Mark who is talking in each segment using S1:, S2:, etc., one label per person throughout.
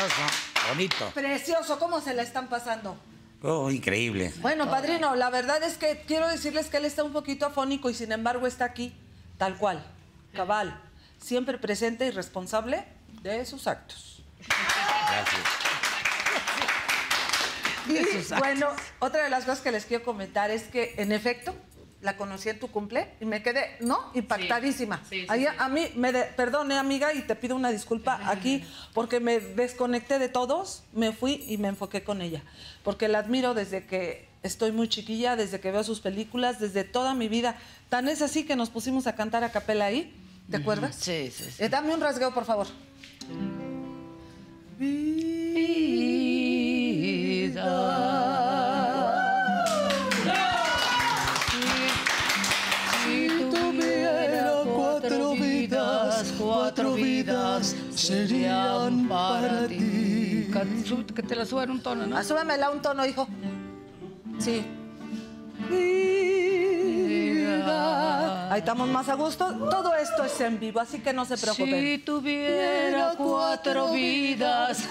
S1: precioso, bonito.
S2: Precioso, ¿cómo se la están pasando?
S1: Oh, increíble.
S2: Bueno, padrino, la verdad es que quiero decirles que él está un poquito afónico y sin embargo está aquí, tal cual, cabal, siempre presente y responsable de sus actos.
S1: Gracias.
S2: Y bueno, otra de las cosas que les quiero comentar es que, en efecto, la conocí en tu cumple y me quedé, ¿no? Impactadísima.
S3: Sí,
S2: A mí, perdone, amiga, y te pido una disculpa aquí porque me desconecté de todos, me fui y me enfoqué con ella. Porque la admiro desde que estoy muy chiquilla, desde que veo sus películas, desde toda mi vida. Tan es así que nos pusimos a cantar a capela ahí, ¿te acuerdas?
S3: Sí, sí, sí.
S2: Dame un rasgueo, por favor.
S3: Si tuviera cuatro vidas serían para ti. Que te la suban un tono, ¿no?
S2: Súbemela un tono, hijo. Sí. Ahí estamos más a gusto. Todo esto es en vivo, así que no se preocupen.
S3: Si tuviera cuatro vidas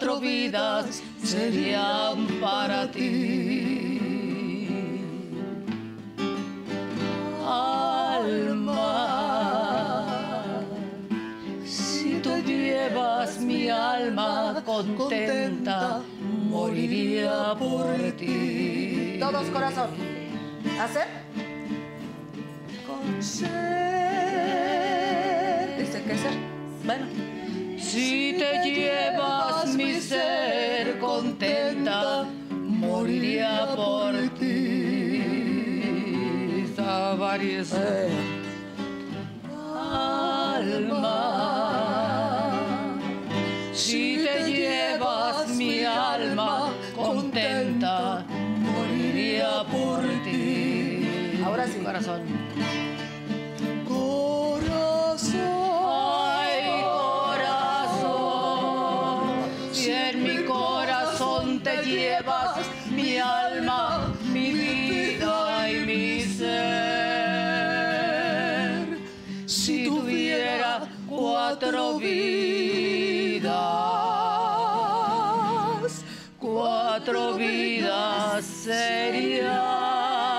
S3: serían para ti. Alma, si tú llevas mi alma contenta, moriría por ti.
S2: Todos, corazón. ¿Hacer? Dice que ser. Bueno.
S3: Si te llevas mi ser contenta, moriría por ti. Varias. Alma, si te llevas mi alma contenta, moriría por ti.
S2: Ahora sí.
S3: Corazón.
S2: Ay,
S3: corazón, si en mi corazón te llevas mi alma, mi vida y mi ser. Si tuviera cuatro vidas serían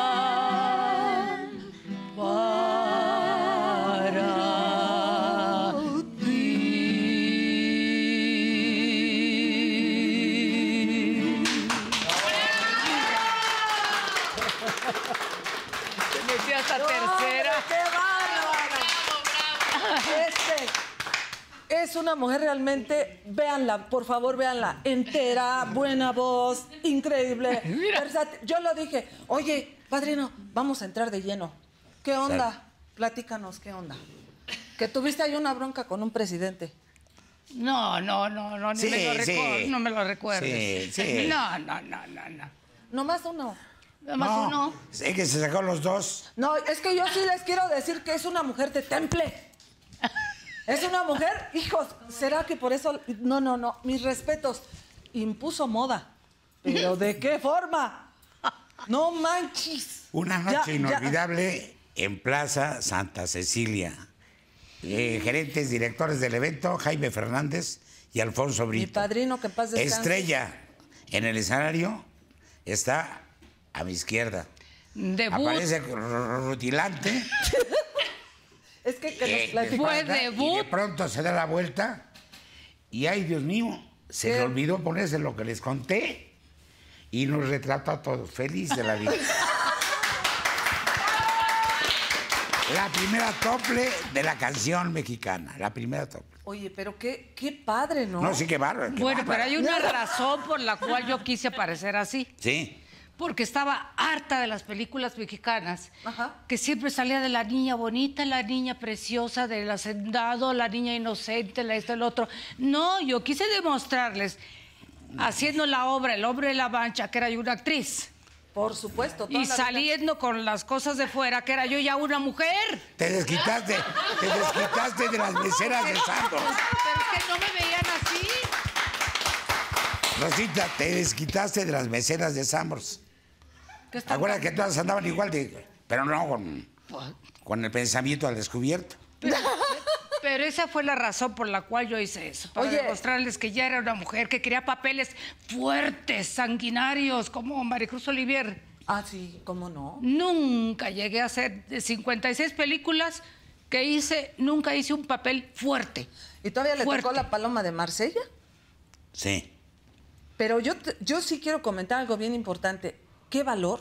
S2: es una mujer realmente, véanla, por favor, véanla, entera, buena voz, increíble, versátil. Yo lo dije, oye, padrino, vamos a entrar de lleno. ¿Qué onda?
S1: Sí.
S2: Platícanos, ¿qué onda? Que tuviste ahí una bronca con un presidente.
S3: No,
S1: Sí,
S3: no me lo recuerdes.
S1: Sí.
S3: No.
S2: Nomás uno.
S3: Nomás uno.
S1: Es que se sacó los dos.
S2: No, es que yo sí les quiero decir que es una mujer de temple. Es una mujer, hijos, ¿será que por eso? No, mis respetos. Impuso moda. ¿Pero de qué forma? No manches.
S1: Una noche inolvidable en Plaza Santa Cecilia. Gerentes, directores del evento, Jaime Fernández y Alfonso Brito.
S2: Mi padrino, que en paz descanse.
S1: Estrella en el escenario está a mi izquierda.
S3: Debut.
S1: Aparece rutilante.
S2: Es que nos platicó.
S3: Fue
S1: Y
S3: debut.
S1: de pronto se da la vuelta y, ay, Dios mío, se le olvidó ponerse lo que les conté y nos retrató a todos, feliz de la vida. La primera tople de la canción mexicana, la primera tople.
S2: Oye, pero qué padre, ¿no?
S1: No, sí, qué bárbaro. qué
S3: Bueno,
S1: bárbaro.
S3: pero hay una razón por la cual yo quise parecer así.
S1: Sí.
S3: Porque estaba harta de las películas mexicanas,
S2: Ajá.
S3: que siempre salía de la niña bonita, la niña preciosa, del hacendado, la niña inocente, la esto, el otro. No, yo quise demostrarles, haciendo la obra El hombre de la mancha, que era yo una actriz,
S2: Por supuesto.
S3: y saliendo con las cosas de fuera, que era yo ya una mujer.
S1: Te desquitaste de las meseras de Santos.
S3: Pero es que no me veían así.
S1: Rosita, te desquitaste de las meseras de Sanborns. ¿Te acuerdas que todas andaban igual? Pero no con el pensamiento al descubierto.
S3: Pero esa fue la razón por la cual yo hice eso, para demostrarles que ya era una mujer que quería papeles fuertes, sanguinarios, como Maricruz Olivier.
S2: Ah, sí, ¿cómo no?
S3: Nunca llegué a hacer de 56 películas que hice, nunca hice un papel fuerte.
S2: ¿Y todavía le
S3: Fuerte.
S2: tocó La Paloma de Marsella?
S1: Sí.
S2: Pero yo sí quiero comentar algo bien importante. ¿Qué valor?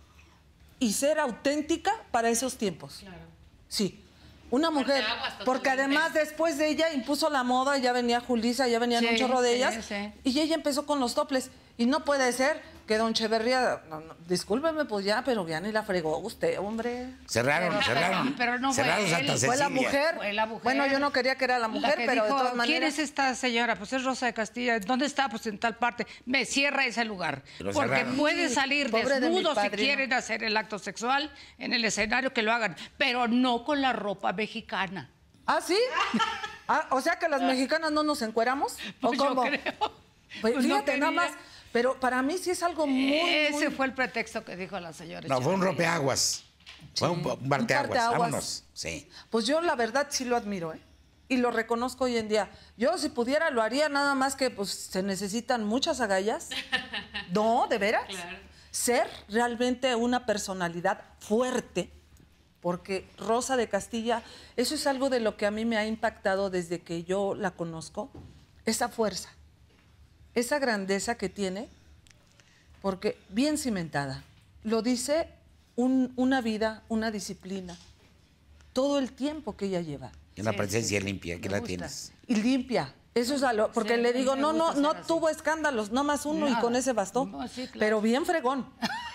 S2: Y ser auténtica para esos tiempos.
S4: Claro.
S2: Sí. Una mujer, porque además después de ella impuso la moda, ya venía Julissa, ya venían un chorro de ellas, y ella empezó con los toples. Y no puede ser que don Echeverría, discúlpeme, pues ya, pero ya ni la fregó usted, hombre.
S1: Cerraron.
S3: Pero no fue
S1: Cerraron
S3: él.
S1: Santa
S2: Fue la
S1: Cecilia.
S2: mujer.
S3: Fue la mujer.
S2: Bueno, yo no quería que era la mujer,
S3: que
S2: pero
S3: dijo,
S2: de todas maneras.
S3: ¿quién es esta señora? Pues es Rosa de Castilla. ¿Dónde está? Pues en tal parte. Me cierra ese lugar.
S1: Lo
S3: Porque
S1: cerraron.
S3: puede salir
S2: Pobre de mi
S3: desnudos si
S2: padrino.
S3: quieren hacer el acto sexual en el escenario, que lo hagan. Pero no con la ropa mexicana.
S2: ¿Ah, sí? O sea que las mexicanas no nos encueramos. ¿O
S3: Pues
S2: cómo?
S3: yo creo.
S2: Pues
S3: Pues no
S2: fíjate, nada
S3: quería.
S2: más. Pero para mí sí es algo muy.
S3: Ese fue el pretexto que dijo la señora.
S1: No, fue un
S3: Echeverría.
S1: rompeaguas. Fue un parteaguas.
S2: parteaguas.
S1: Vámonos. Sí.
S2: Pues yo la verdad sí lo admiro, ¿eh? Y lo reconozco hoy en día. Yo si pudiera lo haría, nada más que pues se necesitan muchas agallas. No, de veras.
S4: Claro.
S2: Ser realmente una personalidad fuerte, porque Rosa de Castilla, eso es algo de lo que a mí me ha impactado desde que yo la conozco, esa fuerza, esa grandeza que tiene, porque bien cimentada. Lo dice una vida, una disciplina, todo el tiempo que ella lleva.
S1: Y una presencia limpia, que
S3: Me
S1: la
S3: gusta.
S1: tienes.
S2: Y limpia. Eso es algo, porque
S3: Sí,
S2: le digo,
S3: me
S2: no
S3: gusta ser así.
S2: tuvo escándalos, no más uno y
S3: Nada.
S2: con ese bastó.
S3: No, sí, claro.
S2: Pero bien fregón.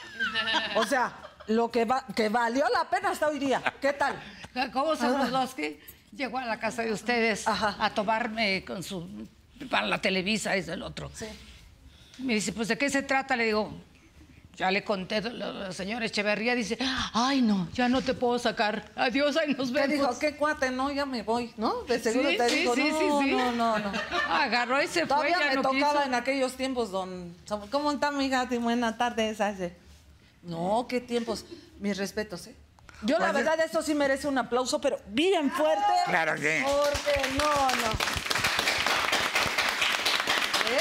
S2: O sea, lo que valió la pena hasta hoy día. ¿Qué tal?
S3: ¿Cómo Sabrudowski llegó a la casa de ustedes
S2: Ajá.
S3: a tomarme con para la Televisa, es el otro?
S2: Sí.
S3: Me dice, pues, ¿de qué se trata? Le digo, ya le conté, la señora Echeverría dice, ay, no, ya no te puedo sacar. Adiós, ahí nos
S2: ¿Qué
S3: vemos.
S2: dijo? ¿Qué cuate? No, ya me voy, ¿no? De seguro
S3: Sí,
S2: te
S3: sí,
S2: dijo,
S3: sí,
S2: no,
S3: sí, sí.
S2: no.
S3: Agarró y se fue,
S2: Todavía
S3: ya
S2: me
S3: no
S2: tocaba
S3: quiso.
S2: en aquellos tiempos, ¿cómo está mi hija? Buenas tardes, hace. No, qué tiempos. Mis respetos, ¿eh? Yo, la verdad, esto sí merece un aplauso, pero bien fuerte.
S1: Claro que sí.
S2: Porque no. ¿Eh?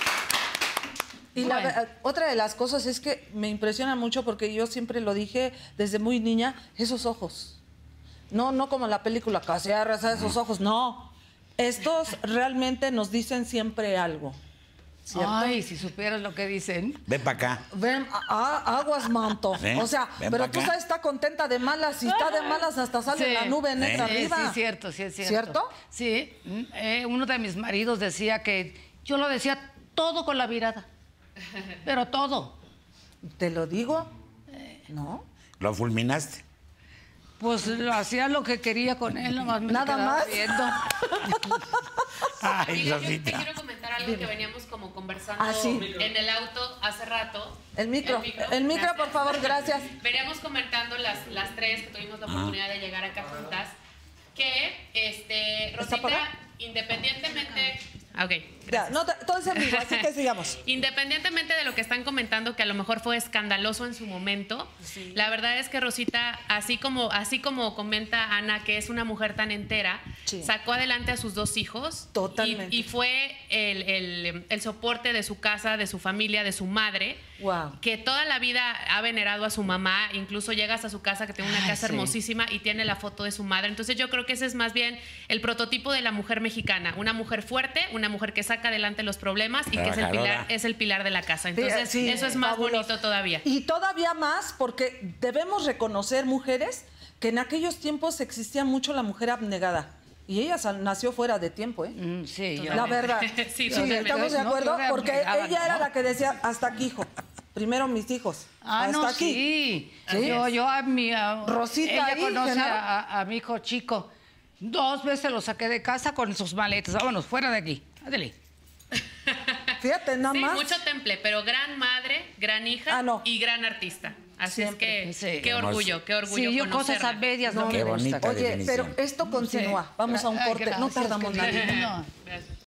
S2: Y
S3: Bueno.
S2: otra de las cosas es que me impresiona mucho, porque yo siempre lo dije desde muy niña, esos ojos. No como la película Casearra, esos ojos, no. Estos realmente nos dicen siempre algo. ¿Cierto?
S3: Ay, si supieras lo que dicen.
S1: Ven para acá.
S2: Ven, aguas, manto.
S1: ¿Eh?
S2: O sea,
S1: Ven
S2: pero
S1: pa'
S2: tú
S1: acá.
S2: sabes, está contenta de malas, y está de malas hasta sale
S3: Sí.
S2: la nube negra
S3: Sí,
S2: arriba.
S3: sí, es cierto, sí, es cierto.
S2: ¿Cierto?
S3: Sí, uno de mis maridos decía que yo lo decía todo con la mirada, pero todo.
S2: Te lo digo, ¿no?
S1: Lo fulminaste.
S3: Pues lo hacía lo que quería con él, nomás me
S2: Nada
S3: quedaba
S2: más.
S3: viendo.
S1: Ay,
S4: Mira, yo te
S1: Rosita.
S4: quiero comentar algo que veníamos como conversando
S2: Ah, sí.
S4: en el auto hace rato.
S2: El micro,
S4: gracias.
S2: por favor, gracias.
S4: Veníamos comentando las tres que tuvimos la oportunidad de llegar acá juntas, que
S2: ¿Está
S4: Rosita,
S2: apagado?
S4: independientemente... Ok,
S2: Ya, no, todo es en vivo, así que sigamos.
S4: Independientemente de lo que están comentando, que a lo mejor fue escandaloso en su momento, la verdad es que Rosita, así como comenta Ana, que es una mujer tan entera,
S2: Sí.
S4: sacó adelante a sus dos hijos.
S2: Totalmente.
S4: Y fue el soporte de su casa, de su familia, de su madre,
S2: Wow.
S4: que toda la vida ha venerado a su mamá. Incluso llegas a su casa, que tiene una
S3: Ay,
S4: casa
S3: sí.
S4: hermosísima, y tiene la foto de su madre. Entonces yo creo que ese es más bien el prototipo de la mujer mexicana, una mujer fuerte, una mujer que saca adelante los problemas y que
S1: Trabajadora.
S4: es el pilar de la casa. Entonces,
S2: Sí,
S4: eso es más
S2: fabuloso.
S4: bonito todavía.
S2: Y todavía más, porque debemos reconocer, mujeres, que en aquellos tiempos existía mucho la mujer abnegada. Y ella nació fuera de tiempo, ¿eh?
S3: Sí, yo.
S2: La verdad.
S4: Sí,
S2: Sí,
S4: totalmente.
S2: estamos de
S3: No,
S2: acuerdo,
S3: yo
S2: porque
S3: abnegaba,
S2: ella era
S3: ¿no?
S2: la que decía, hasta aquí, hijo. Primero mis hijos.
S3: Ah,
S2: hasta
S3: no,
S2: aquí.
S3: sí.
S2: Sí.
S3: Yo
S2: Rosita
S3: ella
S2: ahí,
S3: conoce
S2: Genaro.
S3: a mi hijo chico. 2 veces lo saqué de casa con sus maletas. Vámonos, fuera de aquí. Ándale.
S2: Fíjate, nada
S4: Sí,
S2: más.
S4: mucho temple, pero gran madre, gran hija
S2: Ah, no.
S4: y gran artista. Así
S2: Siempre.
S4: es
S3: Sí.
S4: que qué orgullo
S3: Sí, yo cosas
S4: conocerla.
S3: a medias no
S1: Qué
S3: me
S1: bonita
S3: gustan.
S2: Oye,
S1: definición.
S2: pero esto continúa.
S3: Sí.
S2: Vamos a un
S3: Ay,
S2: corte. No
S3: gracias,
S2: tardamos
S3: querida.
S2: nada.
S3: No.
S4: Gracias.